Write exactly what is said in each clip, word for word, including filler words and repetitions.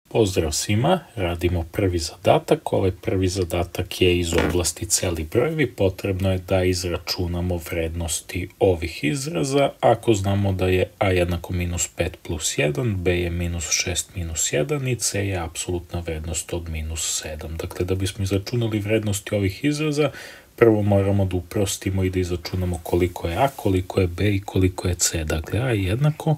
Pozdrav svima, radimo prvi zadatak. Ovaj prvi zadatak je iz oblasti celi brojevi. Potrebno je da izračunamo vrednosti ovih izraza. Ako znamo da je a jednako minus pet plus jedan, b je minus šest minus jedan i c je apsolutna vrednost od minus sedam. Dakle, da bismo izračunali vrednosti ovih izraza, prvo moramo da uprostimo i da izračunamo koliko je a, koliko je b i koliko je c. Dakle, a je jednako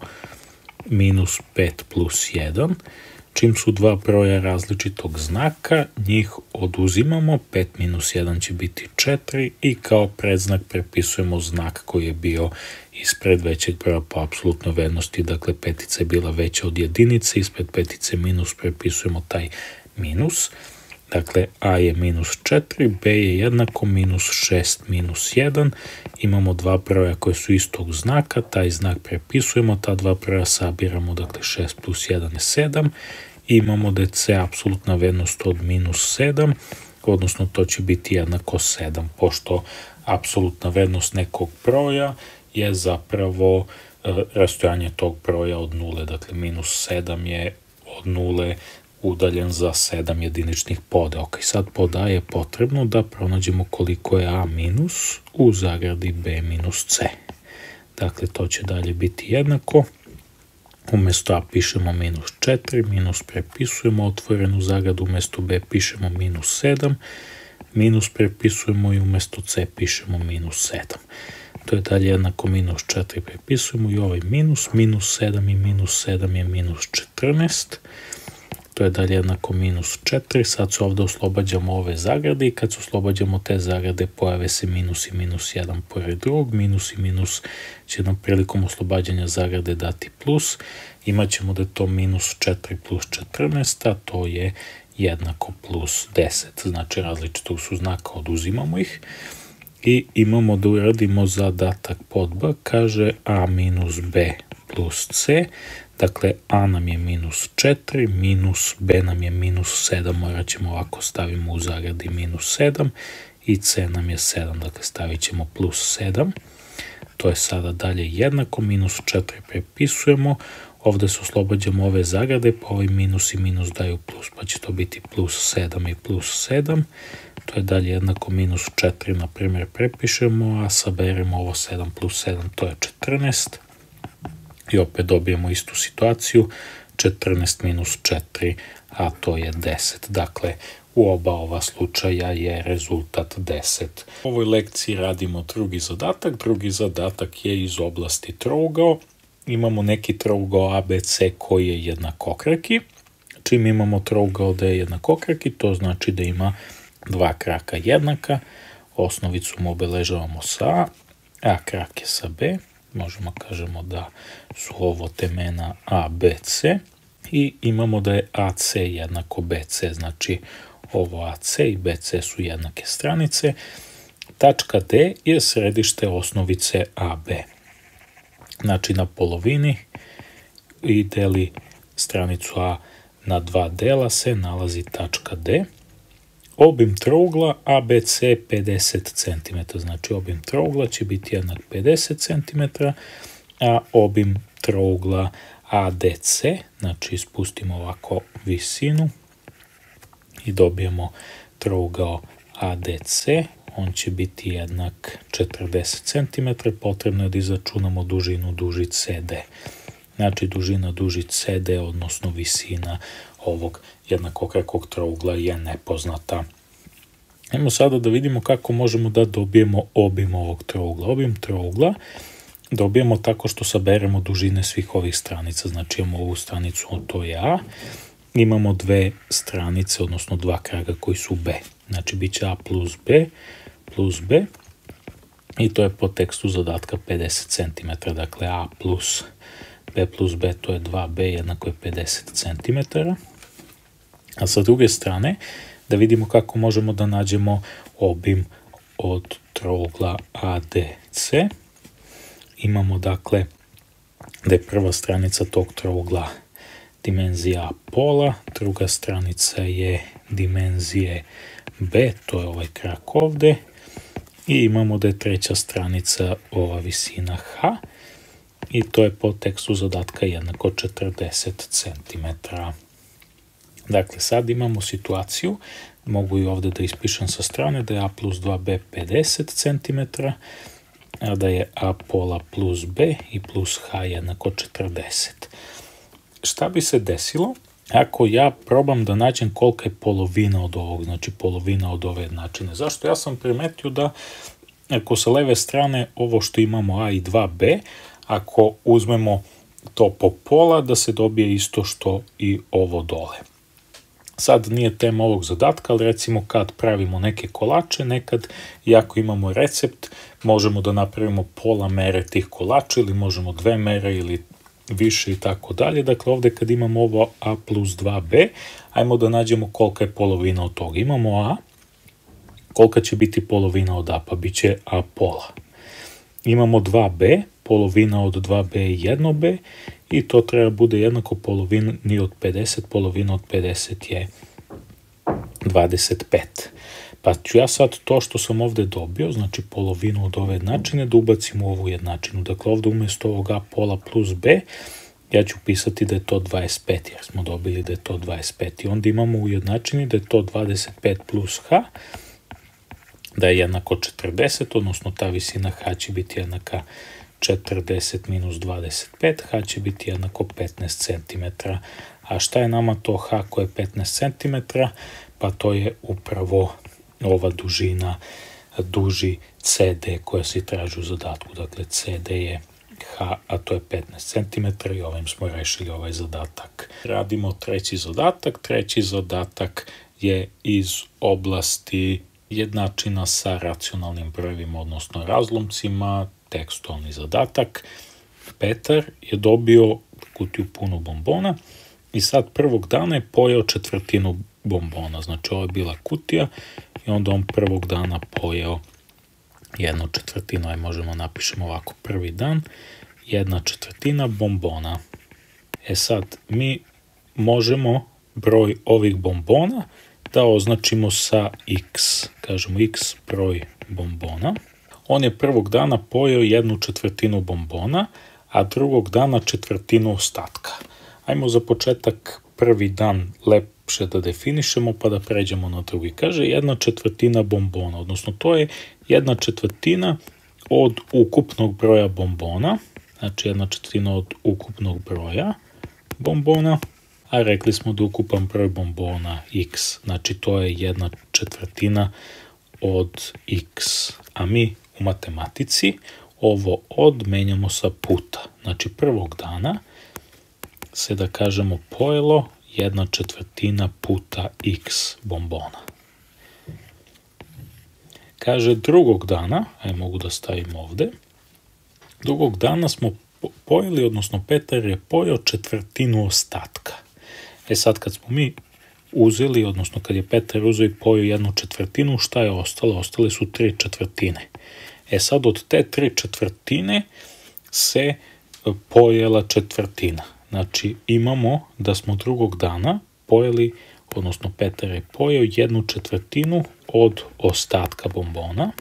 minus pet plus jedan. Čim su dva broja različitog znaka, njih oduzimamo, pet minus jedan će biti četiri i kao predznak prepisujemo znak koji je bio ispred većeg broja po apsolutnoj vrednosti, dakle petica je bila veća od jedinice, ispred petice minus prepisujemo taj minus, dakle a je minus četiri, b je jednako minus šest minus jedan, imamo dva broja koje su istog znaka, taj znak prepisujemo, ta dva broja sabiramo, dakle šest plus jedan je sedam, i imamo da je c apsolutna vrednost od minus sedam, odnosno to će biti jednako sedam, pošto apsolutna vrednost nekog broja je zapravo e, rastojanje tog broja od nule, dakle minus sedam je od nule udaljen za sedam jediničnih podeoka. I sad pod a je potrebno da pronađemo koliko je a minus u zagradi b minus c. Dakle, to će dalje biti jednako. Umesto a pišemo minus četiri, minus prepisujemo otvorenu zagradu, umesto b pišemo minus sedam, minus prepisujemo i umesto c pišemo minus sedam. To je dalje jednako minus četiri prepisujemo i ovaj minus, minus sedam i minus sedam je minus četrnaest. To je dalje jednako minus četiri, sad se ovdje oslobađamo ove zagrade i kad se oslobađamo te zagrade pojave se minus i minus jedan pored drugog, minus i minus će nam prilikom oslobađanja zagrade dati plus, imaćemo da je to minus četiri plus četrnaest, a to je jednako plus deset, znači različitog su znaka, oduzimamo ih i imamo da uradimo zadatak pod b, kaže a minus b plus c, dakle a nam je minus četiri, minus b nam je minus sedam, morat ćemo ovako stavimo u zagradi minus sedam i c nam je sedam, dakle stavit ćemo plus sedam, to je sada dalje jednako, minus četiri prepisujemo, ovdje se oslobađamo ove zagrade, pa ovaj minus i minus daju plus, pa će to biti plus sedam i plus sedam, to je dalje jednako minus četiri, na primjer prepišemo, a saberemo ovo sedam plus sedam, to je četrnaest, i opet dobijemo istu situaciju, četrnaest minus četiri, a to je deset. Dakle, u oba ova slučaja je rezultat deset. U ovoj lekciji radimo drugi zadatak. Drugi zadatak je iz oblasti trougao. Imamo neki trougao A B C koji je jednakokraki. Čim imamo trougao da je jednakokraki, to znači da ima dva kraka jednaka. Osnovicu mu obeležavamo sa A, a krak je sa B. Možemo kažemo da su ovo temena A, B, C i imamo da je A C jednako B C, znači ovo A C i B C su jednake stranice. Tačka D je središte osnovice A B. Znači na polovini i deli stranicu A na dva dela se nalazi tačka D. Obim trougla A B C je pedeset centimetara, znači obim trougla će biti jednak pedeset centimetara, a obim trougla A D C, znači spustimo ovako visinu i dobijemo trougao A D C, on će biti jednak četrdeset centimetara, potrebno je da izračunamo dužinu duži C D. Znači dužina duži C D, odnosno visina ovog jednakokrakog trougla je nepoznata. Ajmo sada da vidimo kako možemo da dobijemo obim ovog trougla. Obim trougla dobijemo tako što saberemo dužine svih ovih stranica. Znači imamo ovu stranicu, to je A, imamo dve stranice, odnosno dva kraga koji su B. Znači bit će A plus B plus B i to je po tekstu zadatka pedeset centimetara. Dakle A plus B plus B to je dva B jednako je pedeset centimetara. A sa druge strane da vidimo kako možemo da nađemo obim od trougla A D C. Imamo dakle da je prva stranica tog trougla dimenzija A pola, druga stranica je dimenzije B, to je ovaj krak ovde, i imamo da je treća stranica ova visina H, i to je po tekstu zadatka jednako četrdeset centimetara. Dakle, sad imamo situaciju, mogu i ovdje da ispišem sa strane, da je a plus dva b pedeset centimetara, a da je a pola plus b i plus h jednako četrdeset. Šta bi se desilo ako ja probam da nađem kolika je polovina od ovog, znači polovina od ove jednačine? Zašto? Ja sam primetio da ako sa leve strane ovo što imamo a i dva b, ako uzmemo to po pola, da se dobije isto što i ovo dole. Sad nije tema ovog zadatka, ali recimo kad pravimo neke kolače, nekad, iako imamo recept, možemo da napravimo pola mere tih kolača ili možemo dve mere ili više i tako dalje. Dakle, ovdje kad imamo ovo a plus dva b, ajmo da nađemo kolika je polovina od toga. Imamo a, kolika će biti polovina od a, pa bit će a pola. Imamo dva b, polovina od dva b je jedno b i to treba bude jednako polovini od pedeset, polovina od pedeset je dvadeset pet. Pa ću ja sad to što sam ovdje dobio, znači polovinu od ove jednačine, da ubacim u ovu jednačinu. Dakle, ovdje umjesto ovog a pola plus b, ja ću pisati da je to dvadeset pet, jer smo dobili da je to dvadeset pet. I onda imamo u jednačini da je to dvadeset pet plus h, da je jednako četrdeset, odnosno ta visina h će biti jednaka četrdeset minus dvadeset pet, h će biti jednako petnaest centimetara. A šta je nama to h koje je petnaest centimetara? Pa to je upravo ova dužina, duži C D koja se traži u zadatku. Dakle, C D je h, a to je petnaest centimetara i ovim smo rešili ovaj zadatak. Radimo treći zadatak. Treći zadatak je iz oblasti jednačina sa racionalnim brojevima, odnosno razlomcima, tekstualni zadatak. Petar je dobio kutiju punu bombona i sad prvog dana je pojeo četvrtinu bombona. Znači, ovo je bila kutija i onda on prvog dana pojeo jednu četvrtinu. Aj možemo napišemo ovako, prvi dan, jedna četvrtina bombona. E sad, mi možemo broj ovih bombona da označimo sa x. Kažemo x broj bombona. On je prvog dana pojeo jednu četvrtinu bombona, a drugog dana četvrtinu ostatka. Ajmo za početak prvi dan lepše da definišemo pa da pređemo na drugi. Kaže jedna četvrtina bombona, odnosno to je jedna četvrtina od ukupnog broja bombona, znači jedna četvrtina od ukupnog broja bombona, a rekli smo da ukupan broj bombona x, znači to je jedna četvrtina od x, a mi u matematici ovo od menjamo sa puta. Znači prvog dana se da kažemo pojelo jedna četvrtina puta x bombona. Kaže drugog dana, aj mogu da stavim ovde, drugog dana smo pojeli, odnosno Petar je pojeo četvrtinu ostatka. E sad kad smo mi uzeli, odnosno kad je Petar uzeo i pojeo jednu četvrtinu, šta je ostalo? Ostale su tri četvrtine. E sad od te tri četvrtine se pojela četvrtina. Znači imamo da smo drugog dana pojeli, odnosno Petar je pojeo jednu četvrtinu od ostatka bombona.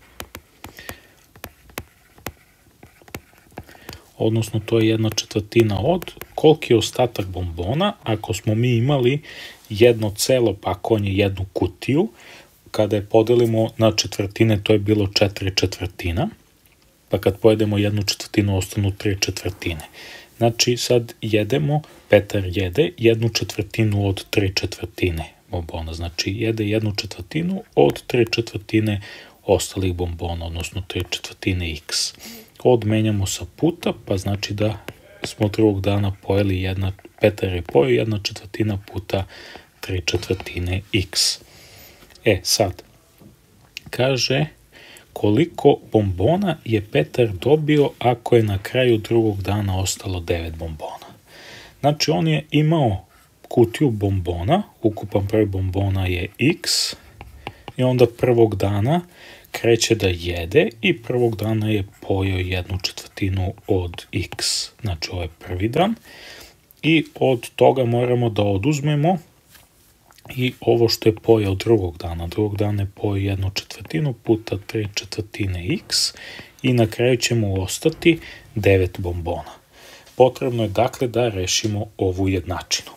Odnosno to je jedna četvrtina od, koliki je ostatak bombona, ako smo mi imali jedno celo, pa ako on je jednu kutiju, kada je podelimo na četvrtine, to je bilo četiri četvrtina, pa kad pojedemo jednu četvrtinu, ostanu tri četvrtine. Znači sad jedemo, Petar jede jednu četvrtinu od tri četvrtine bombona, znači jede jednu četvrtinu od tri četvrtine ostalih bombona, odnosno tri četvrtine x. Odmenjamo sa puta, pa znači da smo drugog dana pojeli jedna, Petar je pojeo jedna četvrtina puta tri četvrtine x. E sad, kaže koliko bombona je Petar dobio ako je na kraju drugog dana ostalo devet bombona. Znači on je imao kutiju bombona, ukupan broj bombona je x i onda prvog dana kreće da jede i prvog dana je pojeo jednu četvrtinu od x. Znači ovo je prvi dan i od toga moramo da oduzmemo i ovo što je pojeo drugog dana. Drugog dana je pojeo jednu četvrtinu puta tri četvrtine x i na kraju će mu ostati devet bombona. Potrebno je dakle da rešimo ovu jednačinu.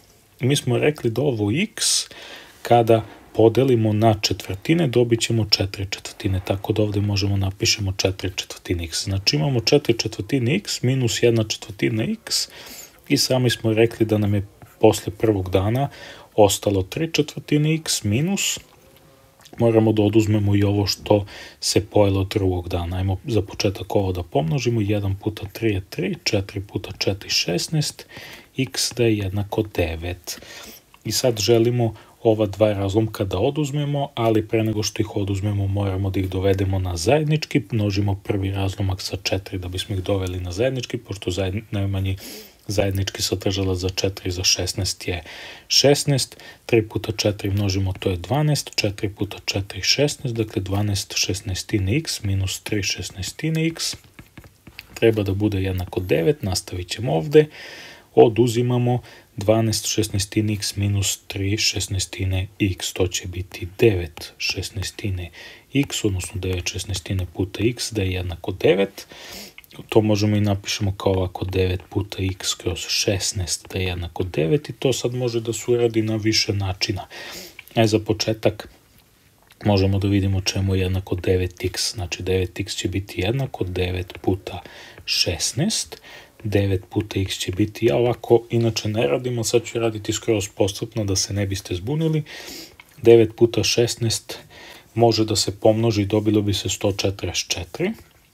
mi smo rekli da ovo x, kada podelimo na četvrtine, dobit ćemo četiri četvrtine, tako da ovdje možemo napišemo četiri četvrtine x. Znači imamo četiri četvrtine x minus jedna četvrtina x i sami smo rekli da nam je posle prvog dana ostalo tri četvrtine x minus, moramo da oduzmemo i ovo što se pojelo od drugog dana. Ajmo za početak ovo da pomnožimo, jedan puta tri je tri, četiri puta četiri šesnaest, x da je jednako devet. I sad želimo ova dva razlomka da oduzmemo, ali pre nego što ih oduzmemo moramo da ih dovedemo na zajednički, množimo prvi razlomak sa četiri da bismo ih doveli na zajednički, pošto najmanji zajednički sadržalac za četiri i za šesnaest je šesnaest, tri puta četiri množimo, to je dvanaest, četiri puta četiri šesnaest, dakle dvanaest šesnaestine x minus tri šesnaestine x treba da bude jednako devet, nastavit ćemo ovde, oduzimamo dvanaest šesnaestine x minus tri šesnaestine x, to će biti devet šesnaestine x, odnosno devet šesnaestine puta x da je jednako devet. To možemo i napišemo kao ovako, devet puta x kroz šesnaest da je jednako devet i to sad može da se uradi na više načina. E, za početak možemo da vidimo čemu je jednako devet x, znači devet x će biti jednako devet puta šesnaest, devet puta x će biti, ja ovako inače ne radim, sad ću raditi skroz postupno da se ne biste zbunili, devet puta šesnaest može da se pomnoži, dobilo bi se sto četrdeset četiri,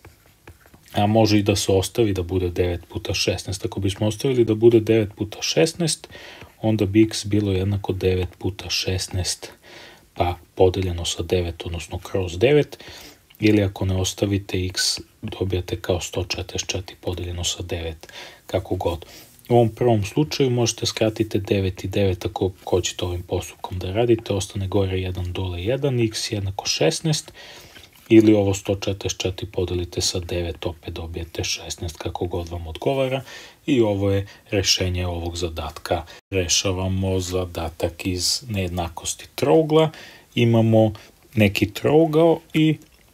a može i da se ostavi da bude devet puta šesnaest. Ako bismo ostavili da bude devet puta šesnaest, onda bi x bilo jednako devet puta šesnaest, pa podeljeno sa devet, odnosno kroz devet, ili ako ne ostavite x, dobijate kao sto četrdeset četiri podeljeno sa devet, kako god. U ovom prvom slučaju možete skratiti devet i devet ako hoćete ovim postupkom da radite, ostane gore jedan, dole jedan, x jednako šesnaest, ili ovo sto četrdeset četiri podelite sa devet, opet dobijete šesnaest, kako god vam odgovara. I ovo je rešenje ovog zadatka. Rešavamo zadatak iz nejednakosti trougla. Imamo neki trougao i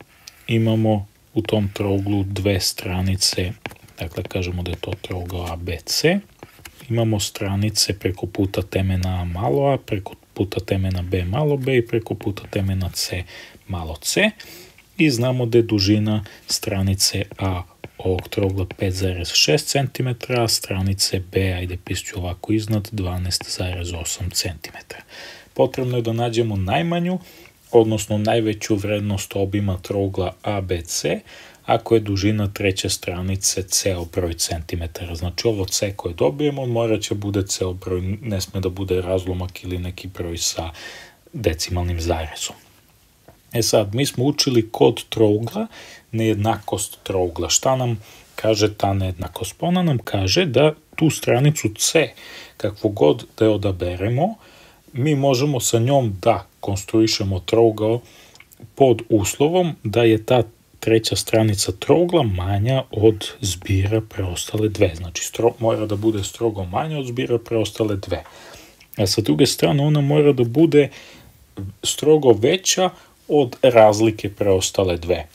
imamo u tom trouglu dve stranice, dakle kažemo da je to trougao A B C. Imamo stranice preko puta temena A malo a, preko puta temena B malo b i preko puta temena C malo c. I znamo da je dužina stranice A ovog trougla pet zarez šest centimetara, a stranice B, ajde pišću ovako iznad, dvanaest zarez osam centimetara. Potrebno je da nađemo najmanju, odnosno najveću vrednost obima trougla A B C, ako je dužina treće stranice ceo broj centimetara. Znači ovo C koje dobijemo morat će bude ceo broj, ne sme da bude razlomak ili neki broj sa decimalnim zarezom. E sad, mi smo učili kod trougla nejednakost trougla. Šta nam kaže ta nejednakost? Ona nam kaže da tu stranicu C, kakvu god da je odaberemo, mi možemo sa njom da konstruišemo trougao pod uslovom da je ta treća stranica trougla manja od zbira preostale dve. Znači, stro, mora da bude strogo manja od zbira preostale dve. A sa druge strane, ona mora da bude strogo veća od razlike preostale dve.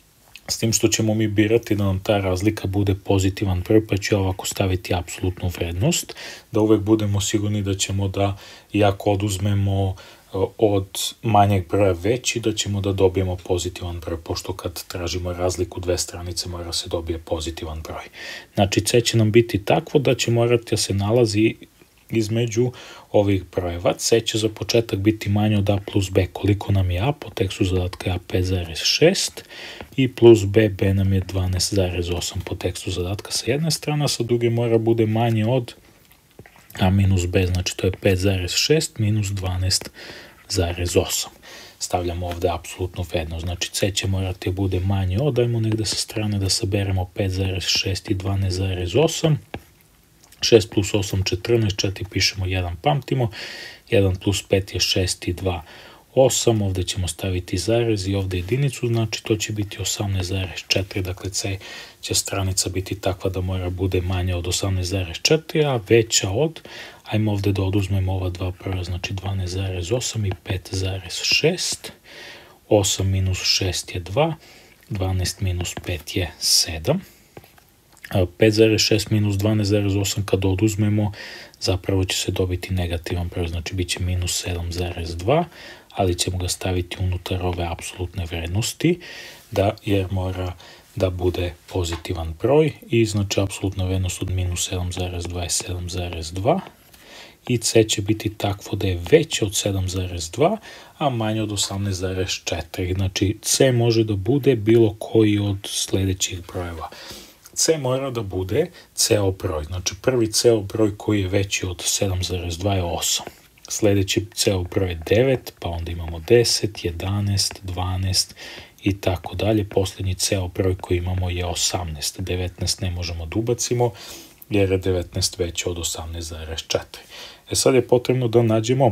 S tim što ćemo mi birati da nam ta razlika bude pozitivan broj, pa ću ovako staviti apsolutnu vrednost, da uvek budemo sigurni da ćemo da, iako oduzmemo od manjeg broja veći, da ćemo da dobijemo pozitivan broj, pošto kad tražimo razliku dve stranice mora se dobije pozitivan broj. Znači C će nam biti takvo da će morati da se nalazi između ovih brojeva. C će za početak biti manje od A plus B. Koliko nam je A? Po tekstu zadatka je A pet zarez šest i plus B, B nam je dvanaest zarez osam po tekstu zadatka sa jedne strane, a sa druge mora bude manje od A minus B, znači to je pet zarez šest minus dvanaest zarez osam. Stavljamo ovde apsolutnu vrednost, znači C će morati bude manje od, dajmo negde sa strane da saberemo pet zarez šest i dvanaest zarez osam. šest plus osam, četrnaest, četiri pišemo, jedan pamtimo, jedan plus pet je šest i dva, osam, ovde ćemo staviti zarez i ovde jedinicu, znači to će biti osamnaest zarez četiri, dakle C će stranica biti takva da mora bude manja od osamnaest zarez četiri, a veća od, ajmo ovde da oduzmemo ova dva prva, znači dvanaest zarez osam i pet zarez šest, osam minus šest je dva, dvanaest minus pet je sedam, pet zarez šest minus dvanaest zarez osam kad oduzmemo, zapravo će se dobiti negativan broj, znači bit će minus sedam zarez dva, ali ćemo ga staviti unutar ove apsolutne vrednosti, da, jer mora da bude pozitivan broj i znači apsolutna vrednost od minus sedam zarez dva je sedam zarez dva i C će biti takvo da je veće od sedam zarez dva, a manje od osamnaest zarez četiri. Znači C može da bude bilo koji od sljedećih brojeva. C mora da bude ceo broj, znači prvi ceo broj koji je veći od sedam zarez dva je osam. Sljedeći ceo broj je devet, pa onda imamo deset, jedanaest, dvanaest i tako dalje. Posljednji ceo broj koji imamo je osamnaest. devetnaest ne možemo da ubacimo jer je devetnaest veće od osamnaest zarez četiri. E sad je potrebno da nađemo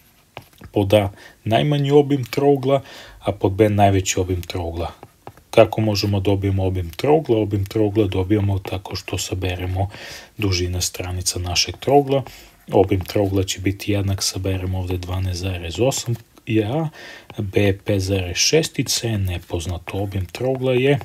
pod A najmanji obim trougla, a pod B najveći obim trougla. Kako možemo dobijemo obim trougla? Obim trougla dobijamo tako što saberemo dužine stranica našeg trougla. Obim trougla će biti jednak, saberemo ovdje dvanaest zarez osam je A, B je pet zarez šest i C je nepoznato. Obim trougla je,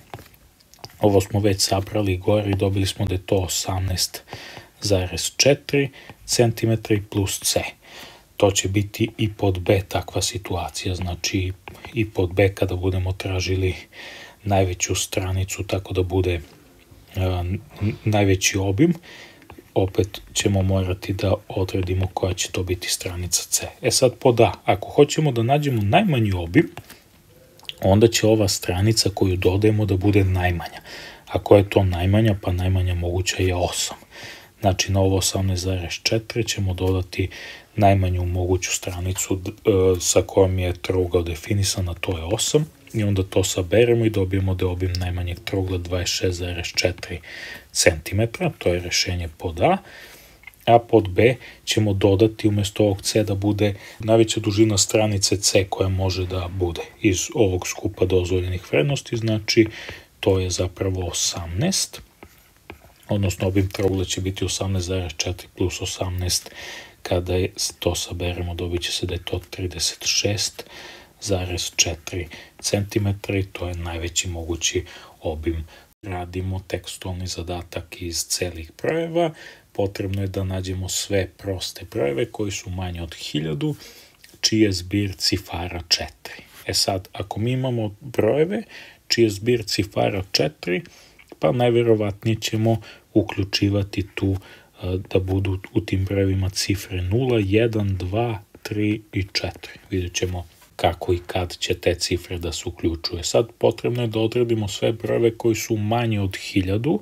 ovo smo već sabrali gore i dobili smo da je to osamnaest zarez četiri centimetra plus C. To će biti i pod B takva situacija, znači i pod B kada budemo tražili najveću stranicu, tako da bude uh, najveći obim, opet ćemo morati da odredimo koja će to biti stranica C. E sad pod A, ako hoćemo da nađemo najmanji obim, onda će ova stranica koju dodajemo da bude najmanja. Ako je to najmanja, pa najmanja moguća je osam. Znači na ovo osamnaest zarez četiri ćemo dodati najmanju moguću stranicu sa kojom je trougao definisan, a to je osam. I onda to saberemo i dobijemo da je obim najmanjeg trougla dvadeset šest zarez četiri centimetra. To je rješenje pod A. A pod B ćemo dodati umjesto ovog C da bude najveća dužina stranice C koja može da bude iz ovog skupa dozvoljenih vrednosti. Znači to je zapravo osamnaest. Odnosno obim trougla će biti osamnaest zarez četiri plus osamnaest. Kada je to saberemo dobit će se da je to trideset šest zarez četiri centimetra i to je najveći mogući obim. Radimo tekstualni zadatak iz celih brojeva. Potrebno je da nađemo sve proste brojeve koji su manje od hiljadu, čiji je zbir cifara četiri. E sad, ako mi imamo brojeve čiji je zbir cifara četiri, pa najvjerovatnije ćemo uključivati tu da budu u tim brojevima cifre nula, jedan, dva, tri i četiri. Vidjet ćemo kako i kad će te cifre da se uključuje. Sad potrebno je da odredimo sve brojeve koji su manje od hiljadu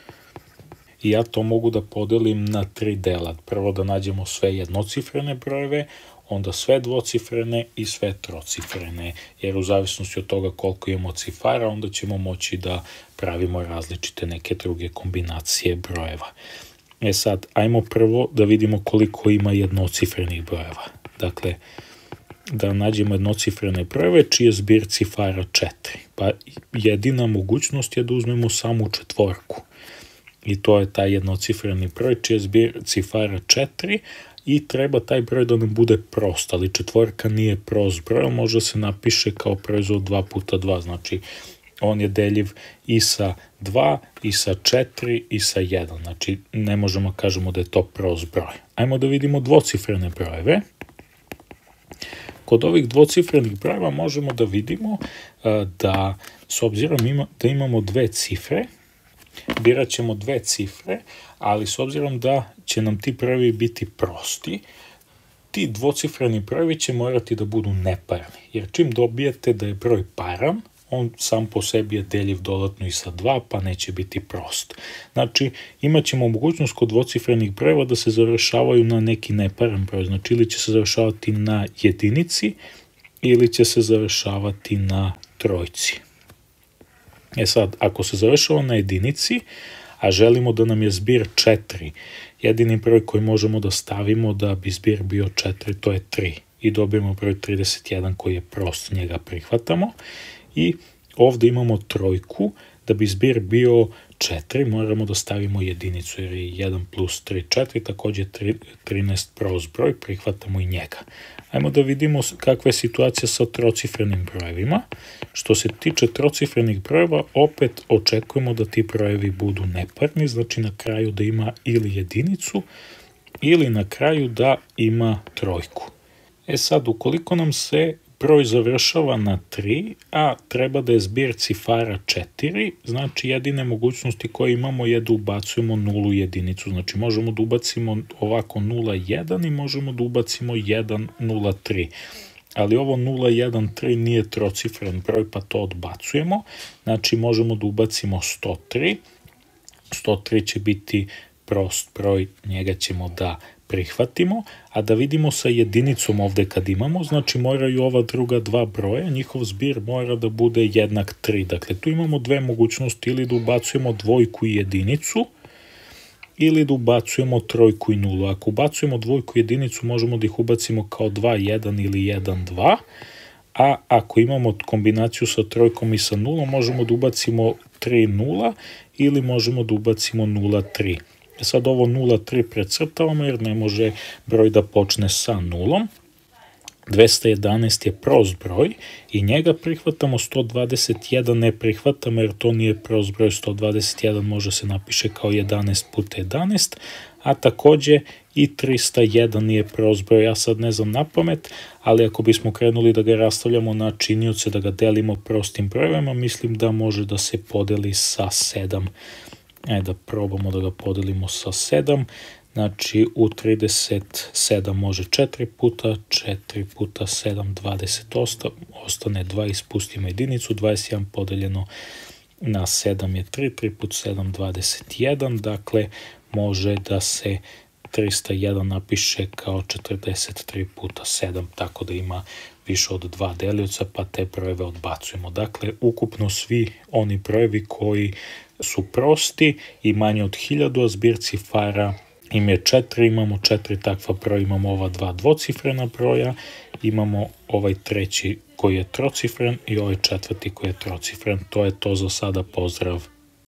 i ja to mogu da podelim na tri dela. Prvo da nađemo sve jednocifrene brojeve, onda sve dvocifrene i sve trocifrene, jer u zavisnosti od toga koliko imamo cifara, onda ćemo moći da pravimo različite neke druge kombinacije brojeva. E sad, ajmo prvo da vidimo koliko ima jednocifrenih brojeva. Dakle, da nađemo jednocifrene brojeve čiji je zbir cifara četiri. Pa jedina mogućnost je da uzmemo samu četvorku. I to je taj jednocifreni broj čiji je zbir cifara četiri i treba taj broj da nam bude prost, ali četvorka nije prost broj, može se napiše kao proizvod dva puta dva, znači on je deljiv i sa dva, i sa četiri, i sa jedan, znači ne možemo kažemo da je to prost broj. Ajmo da vidimo dvocifrene brojeve. Kod ovih dvocifrenih brojeva možemo da vidimo da s obzirom ima, da imamo dve cifre, birat ćemo dve cifre, ali s obzirom da će nam ti brojevi biti prosti, ti dvocifreni brojevi će morati da budu neparni, jer čim dobijete da je broj paran, on sam po sebi je deljiv dodatno i sa dva, pa neće biti prost. Znači, imat ćemo mogućnost kod dvocifrenih brojeva da se završavaju na neki neparan broj, znači ili će se završavati na jedinici, ili će se završavati na trojci. E sad, ako se završava na jedinici, a želimo da nam je zbir četiri, jedini broj koji možemo da stavimo da bi zbir bio četiri, to je tri. I dobijemo broj trideset jedan koji je prost, njega prihvatamo. I ovdje imamo trojku, da bi zbir bio četiri, moramo da stavimo jedinicu, jer je jedan plus tri, četiri, također trinaest prost broj, prihvatamo i njega. Ajmo da vidimo kakva je situacija sa trocifrenim brojevima. Što se tiče trocifrenih brojeva, opet očekujemo da ti brojevi budu neparni, znači na kraju da ima ili jedinicu ili na kraju da ima trojku. E sad, ukoliko nam se broj završava na tri, a treba da je zbir cifara četiri, znači jedine mogućnosti koje imamo je da ubacujemo nulu jedinicu. Znači možemo da ubacimo ovako nula jedan i možemo da ubacimo jedan nula tri. Ali ovo nula jedan tri nije trocifren broj, pa to odbacujemo. Znači možemo da ubacimo sto tri. sto tri će biti prost broj, njega ćemo da prihvatimo, a da vidimo sa jedinicom ovde kad imamo, znači moraju ova druga dva broja, njihov zbir mora da bude jednak tri. Dakle, tu imamo dve mogućnosti, ili da ubacujemo dvojku i jedinicu, ili da ubacujemo trojku i nulu. Ako ubacujemo dvojku i jedinicu, možemo da ih ubacimo kao dva jedan ili jedan dva, a ako imamo kombinaciju sa trojkom i sa nulom, možemo da ubacimo tri nula ili možemo da ubacimo nula tri. Sad ovo nula tri precrtavamo jer ne može broj da počne sa nulom. dvesta jedanaest je prost broj i njega prihvatamo, sto dvadeset jedan ne prihvatamo jer to nije prost broj, sto dvadeset jedan može se napiše kao jedanaest puta jedanaest, a takođe i trista jedan nije prost broj, ja sad ne znam na pamet, ali ako bismo krenuli da ga rastavljamo na činioce, da ga delimo prostim brojevima, mislim da može da se podeli sa sedam. Ajde da probamo da ga podelimo sa sedam, znači u trideset sedam može četiri puta, četiri puta sedam, dvadeset ostane dva, ispustimo jedinicu, dvadeset jedan podeljeno na sedam je tri, tri puta sedam, dvadeset jedan, dakle može da se trista jedan napiše kao četrdeset tri puta sedam, tako da ima više od dva delioca, pa te brojeve odbacujemo. Dakle, ukupno svi oni brojevi koji su prosti i manje od hiljadu, a zbir cifara im je četiri, imamo četiri takva broja, imamo ova dva dvocifrena broja, imamo ovaj treći koji je trocifren i ovaj četvrti koji je trocifren. To je to za sada, pozdrav!